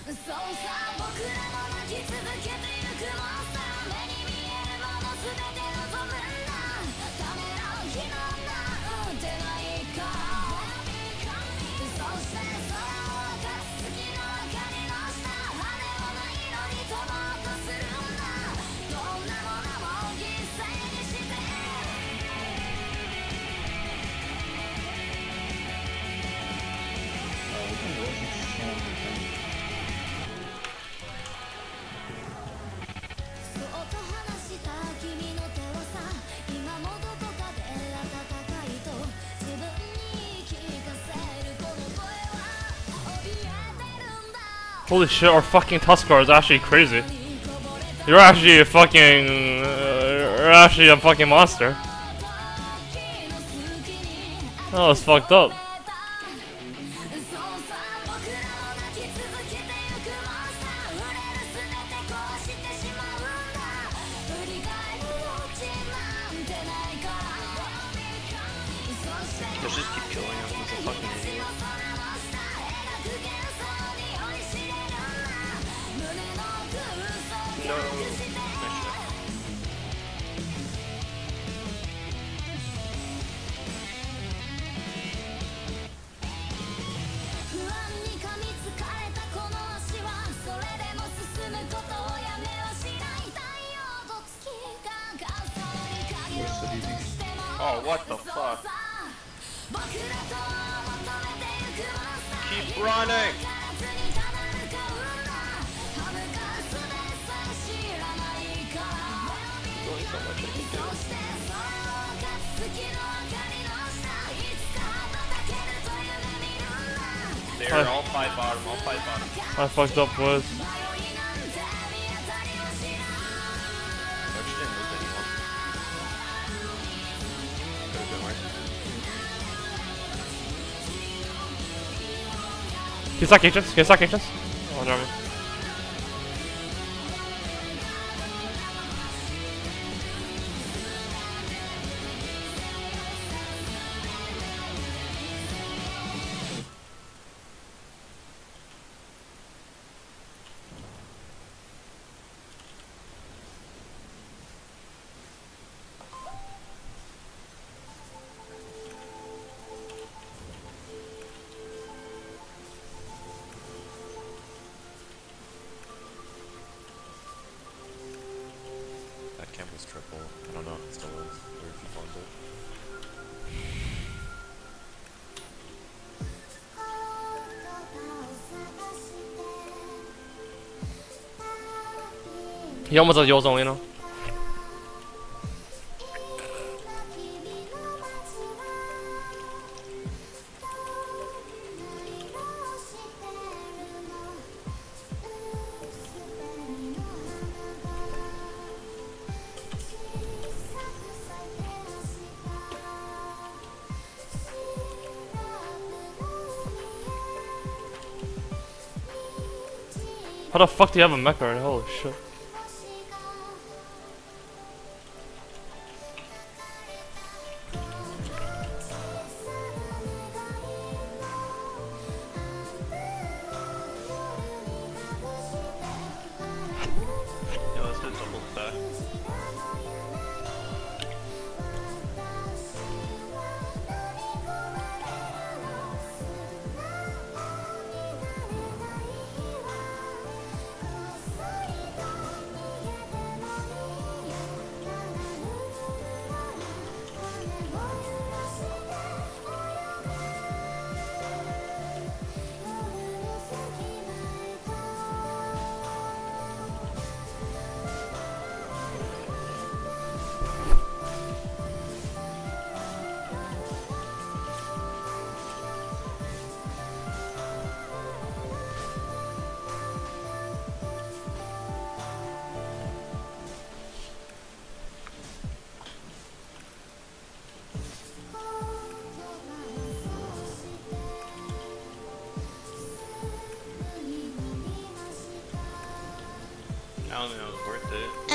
Holy shit, our fucking Tuskar is actually crazy. You're actually a fucking... you're actually a fucking monster. Oh, it's fucked up. Let's just keep killing him, he's a fucking idiot. No. Oh, what the fuck? Keep running! Doing so much I can do. There, all five bottom, all five bottom. I fucked up, boys. Actually didn't lose anyone. Could've been worse. Can you suck agents? Can you suck agents? Oh, never mind. That camp was triple. I don't know if it still is, or if you found it. He almost has Yozone, you know? How the fuck do you have a mecha already? Holy shit. Yeah, let's do double stack. I don't think that was worth it.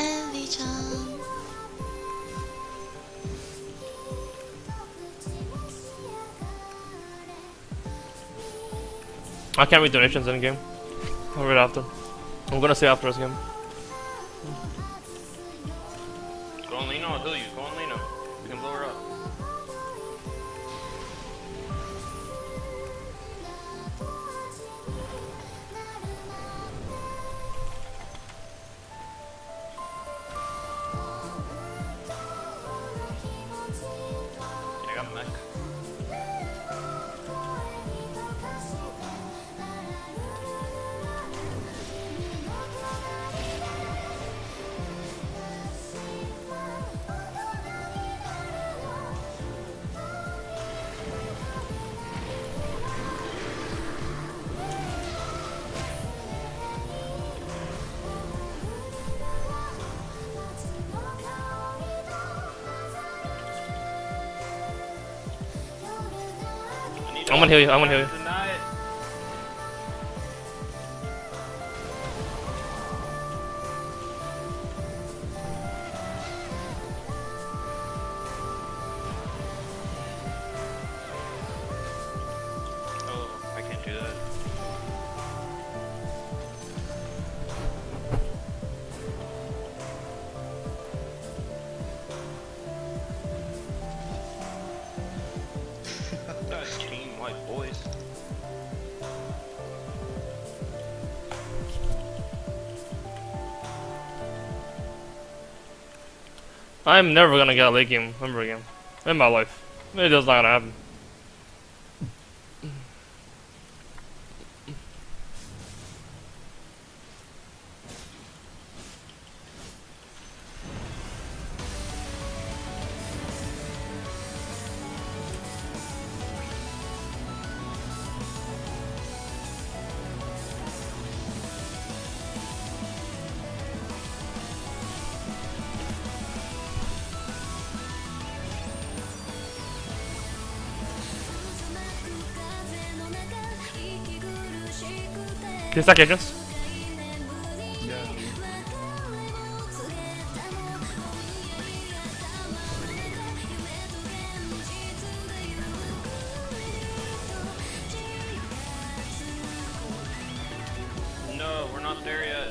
I can't read donations in game. Right after. I'm gonna say after this game. Go on Lino, I'll heal you. Go on Lino. We can blow her up. I got mech. I'm gonna heal you. I'm gonna heal you. Deny it. Oh, I can't do that. That's team white boys. I'm never gonna get a late game member again in my life. It just not gonna happen. Can you stack agents? No, we're not there yet.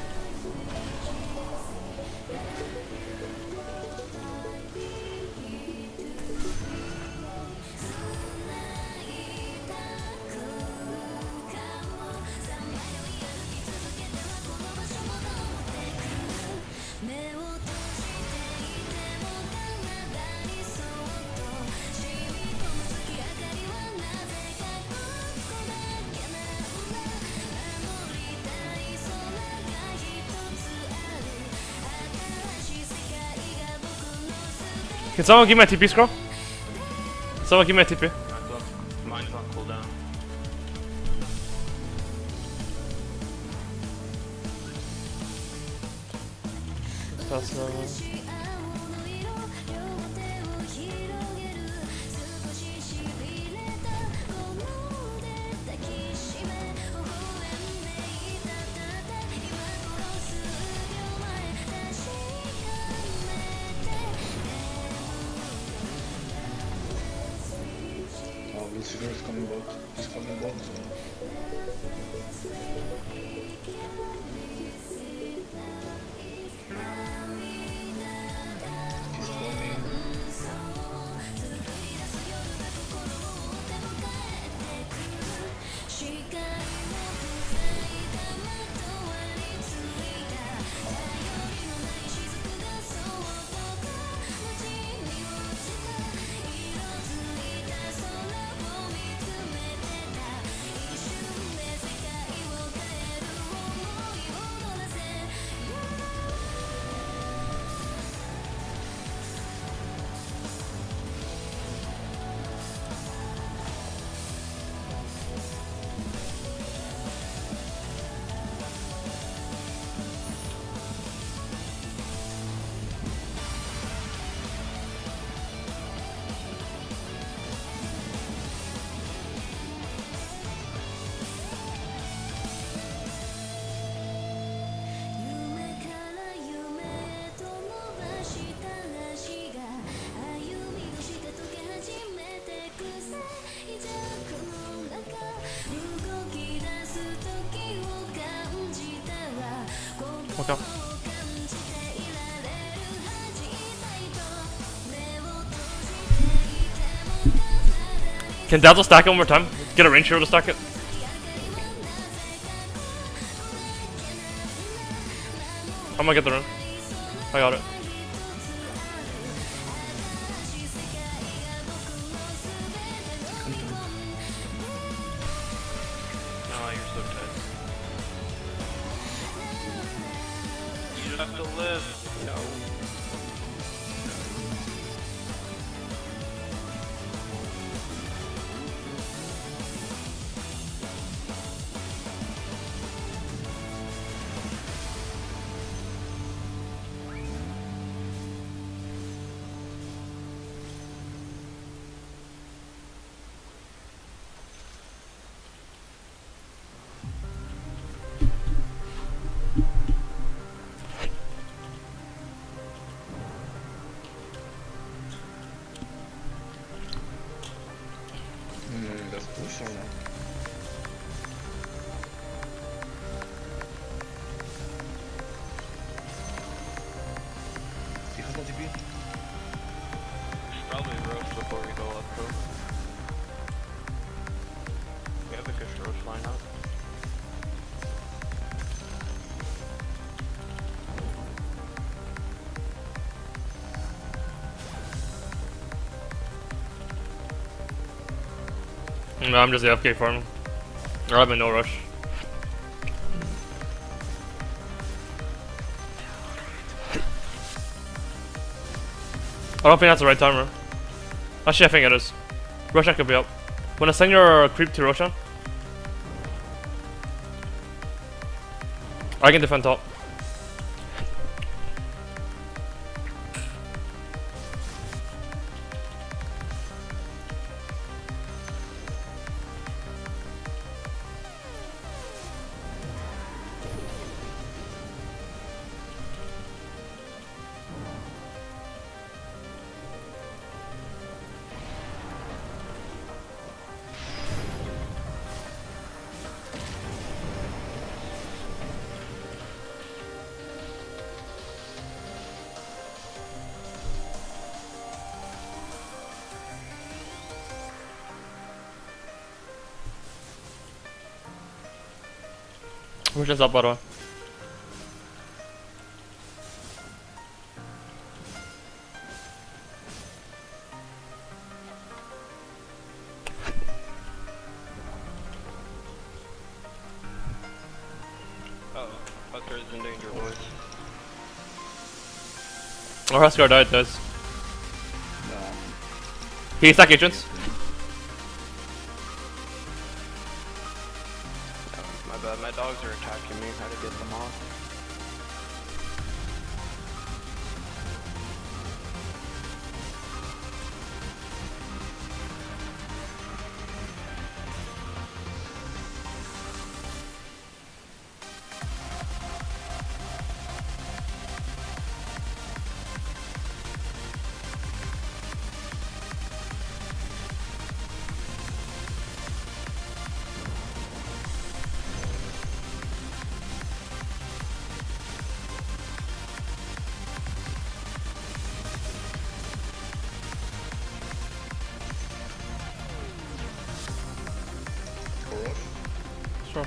Can someone give me a TP scroll? Someone give me a TP. Mine's on cooldown. That's Oh, Lucifer is coming bot. He's coming bot. He's coming. Okay. Can Dazzle stack it one more time? Get a range hero to stack it. I'm gonna get the run. I got it. No, you're so tight. You just have to live. No. That's push or not? He has no TP. We should probably roast before we go up pro. We have a good roast lineup. No, I'm just AFK farming. I'm in no rush. I don't think that's the right timer. Actually, I think it is. Roshan could be up. Wanna send your creep to Roshan? I can defend top. Roshan's up, by the way. Uh-oh. Husker is in danger, boys. Oh, Husker died, guys. Nah. He stack agents. Oh, my bad, my dogs are attacking me. How to get them off? Sure.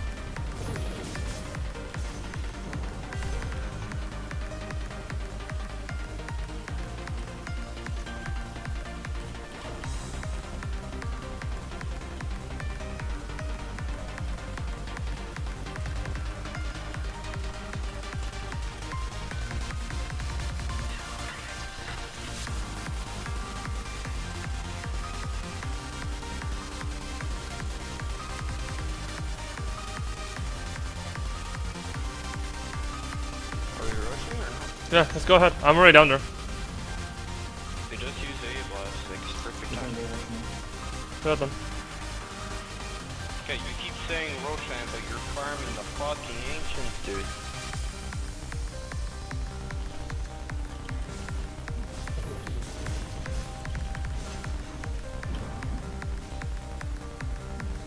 Are we rushing or not? Yeah, let's go ahead. I'm already down there. They just use A blast, like it's perfect You can time. go right now. Go ahead then. Okay, you keep saying Roshan, but you're farming the fucking ancients, dude.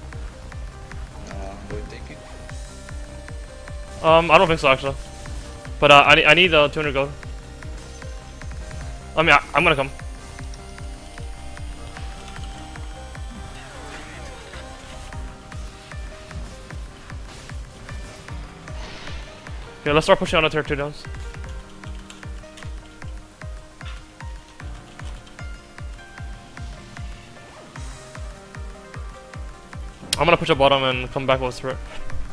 Go and take it. I don't think so actually. But I need 200 gold. I mean, I'm gonna come. Okay, let's start pushing on the tier 2 downs. I'm gonna push up bottom and come back with turret.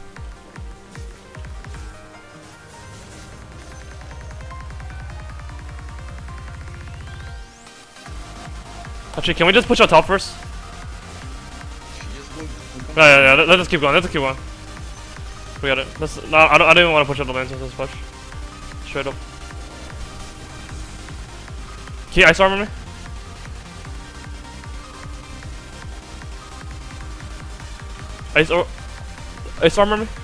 Actually, can we just push out top first? Just go. Yeah. Let's just keep going. Let's just keep going. We got it. Let's. No, I don't even want to push up the lanes. Let's push. Straight up. Can you ice armor me? Ice armor me?